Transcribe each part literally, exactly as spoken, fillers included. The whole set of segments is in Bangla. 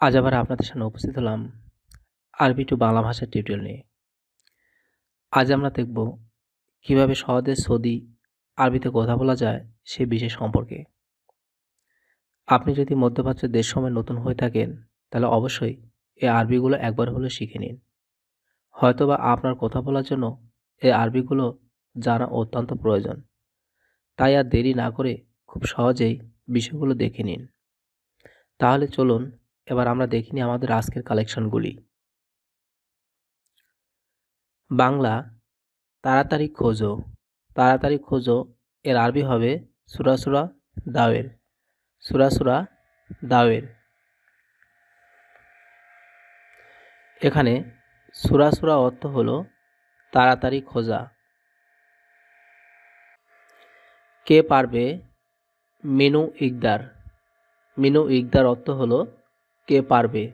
আজ আবার আপনাদের সামনে উপস্থিত হলাম আরবি টু বাংলা ভাষার টিউটোরিয়াল নিয়ে। আজ আমরা দেখব কিভাবে সহজে সৌদি আরবিতে কথা বলা যায় সে বিষয় সম্পর্কে। আপনি যদি মধ্যপ্রাচ্যের দেশসমূহে নতুন হয়ে থাকেন তাহলে অবশ্যই এই আরবিগুলো একবার হলেও শিখে নিন। হয়তোবা আপনার কথা বলার জন্য এই আরবিগুলো জানা অত্যন্ত প্রয়োজন। তাই আর দেরি না করে খুব সহজেই বিষয়গুলো দেখে নিন। তাহলে চলুন এবার আমরা দেখে নিই আমাদের আজকের কালেকশনগুলি। বাংলা তাড়াতাড়ি খোঁজো। তাড়াতাড়ি খোঁজো এর আরবি হবে সুরা সুরা দাওয়ের। সুরা সুরা দাওয়ের। এখানে সুরা সুরা অর্থ হলো তাড়াতাড়ি খোঁজা। কে পারবে? মিনু ইকদার। মিনু ইকদার অর্থ হলো কে পারবে।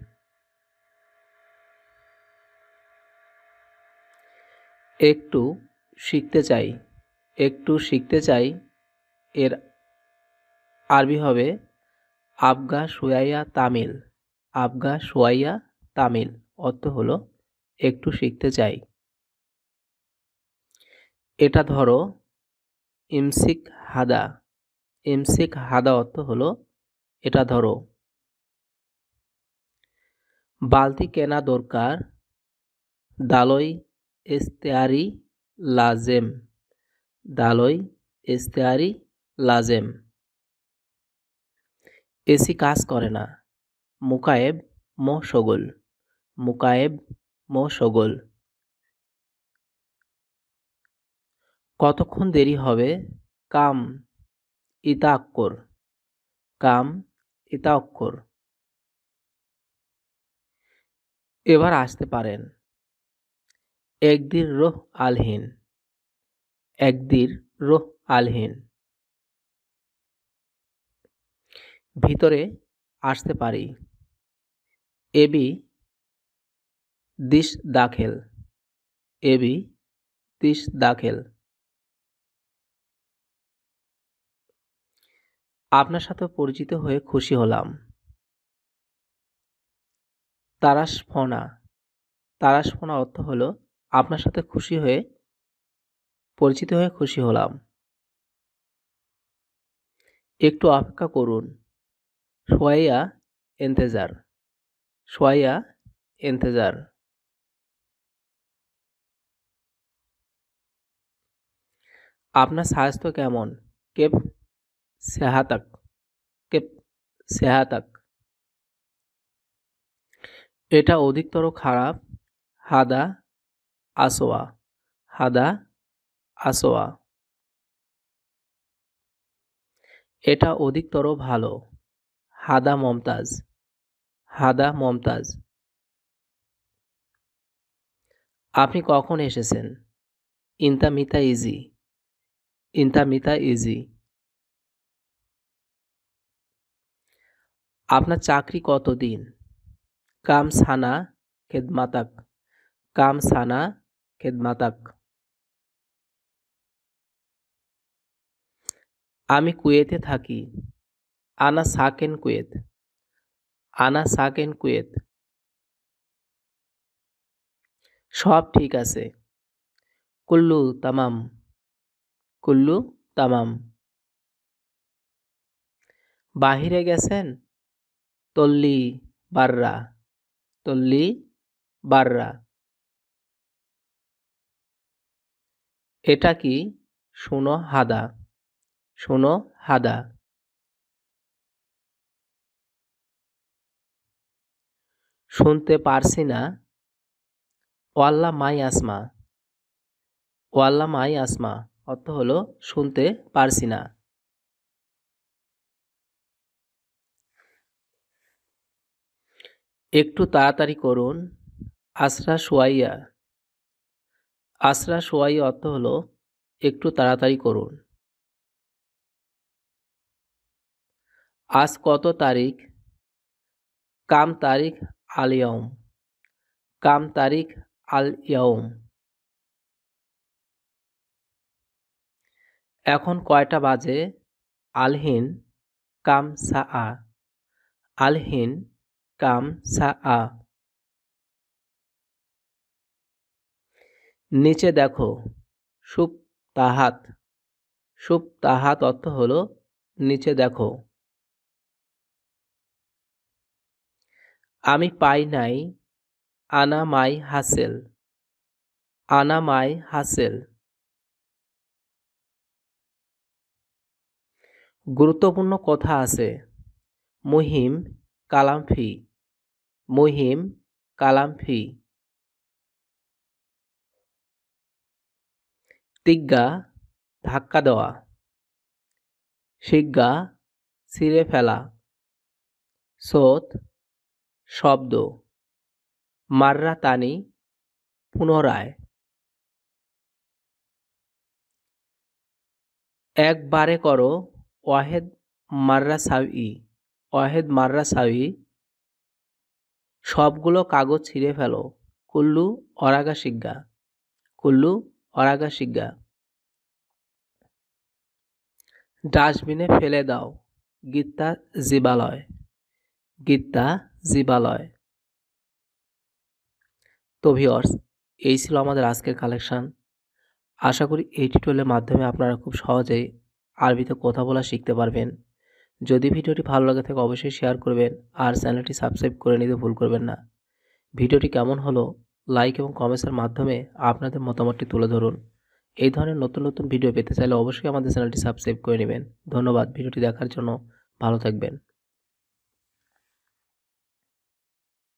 একটু শিখতে চাই। একটু শিখতে চাই এর আরবি হবে আবগা শুয়াইয়া তামিল। আবগা শুয়াইয়া তামিল অর্থ হলো একটু শিখতে চাই। এটা ধরো ইমসিক হাদা। ইমসিক হাদা অর্থ হলো এটা ধরো। বালতি কেনা দরকার। দালই ইস্তেয়ারি লাজেম। দালই ইস্তেয়ারি লাজেম। এসি কাজ করে না। মুকায়েব মো শগল। মুকায়েব মো শগল। কতক্ষণ দেরি হবে? কাম ইতা অক্ষর। কাম ইতা অক্ষর। এবার আসতে পারেন। একদির রোহ আলহীন। একদির রোহ আলহীন। ভিতরে আসতে পারি। এবি দিশ দাখেল। এবি দিশ দাখেল। আপনার সাথে পরিচিত হয়ে খুশি হলাম। তারাশফনা। তারাশফনা অর্থ হলো আপনার সাথে খুশি হয়ে পরিচিত হয়ে খুশি হলাম। একটু অপেক্ষা করুন। সোয়াইয়া ইন্তেজার। সোয়াইয়া ইন্তেজার। আপনার স্বাস্থ্য কেমন? কেপ সেহাতাক। কেপ সেহাতাক। এটা অধিকতর খারাপ। হাদা আসোয়া। হাদা আসোয়া। এটা অধিকতর ভালো। হাদা মমতাজ। হাদা মমতাজ। আপনি কখন এসেছেন? ইনতা মিতা ইজি। ইনতা মিতা ইজি। আপনার চাকরি কতদিন? কাম সানা খেদমাতাক। কাম সানা খেদমাতাক। আমি কুয়েতে থাকি। আনা সাকেন কুয়েত। আনা সাকেন কুয়েত। সব ঠিক আছে। কুল্লু তামাম। কুল্লু তামাম। বাহিরে গেছেন? তল্লি বাররা। তল্লি বাররা। এটা কি? শোনো হাদা। শোনো হাদা। শুনতে পারছি না। ওয়াল্লা মাই আসমা। ওয়াল্লা মাই আসমা অর্থ হলো শুনতে পারছি না। একটু তাড়াতাড়ি করুন। আসরা সোয়াইয়া। আসরা সোয়াইয়া অর্থ হলো একটু তাড়াতাড়ি করুন। আজ কত তারিখ? কাম তারিখ আল ইয়ৌম। কাম তারিখ আল ইয়ৌম। এখন কয়টা বাজে? আলহিন কাম সাআ। আলহিন কাম সা আ। নিচে দেখো, সুপ তাহাত। সুপ তাহাত অর্থ হলো নিচে দেখো। আমি পাই নাই, আনা মাই হাসেল। আনা মাই হাসেল। গুরুত্বপূর্ণ কথা আছে। মুহিম কালাম ফি। মুহিম কালাম ফি। তিগ্গা ধাক্কা দেওয়া। শিগ্গা ছিঁড়ে ফেলা। সোত শব্দ। মাররা তানি পুনরায়। একবারে করো, ওয়াহেদ মাররা সাউই। ওয়াহেদ মাররা সাউই। সবগুলো কাগজ ছিঁড়ে ফেলো। কুল্লু অরাগা শিগ্গা। কুল্লু অরাগা শিগ্গা। ডাস্টবিনে ফেলে দাও। গীতা জীবালয়। গীতা জীবালয়। তো ভিউয়ার্স, এই ছিল আমাদের আজকের কালেকশন। আশা করি এই টিউটোরিয়ালের মাধ্যমে আপনারা খুব সহজেই আরবিতে কথা বলা শিখতে পারবেন। যদি ভিডিওটি ভালো লাগে থাকে অবশ্যই শেয়ার করবেন আর চ্যানেলটি সাবস্ক্রাইব করে নিতে ভুল করবেন না। ভিডিওটি কেমন হলো লাইক এবং কমেন্টসের মাধ্যমে আপনাদের মতামতটি তুলে ধরুন। এই ধরনের নতুন নতুন ভিডিও পেতে চাইলে অবশ্যই আমাদের চ্যানেলটি সাবস্ক্রাইব করে নেবেন। ধন্যবাদ ভিডিওটি দেখার জন্য। ভালো থাকবেন।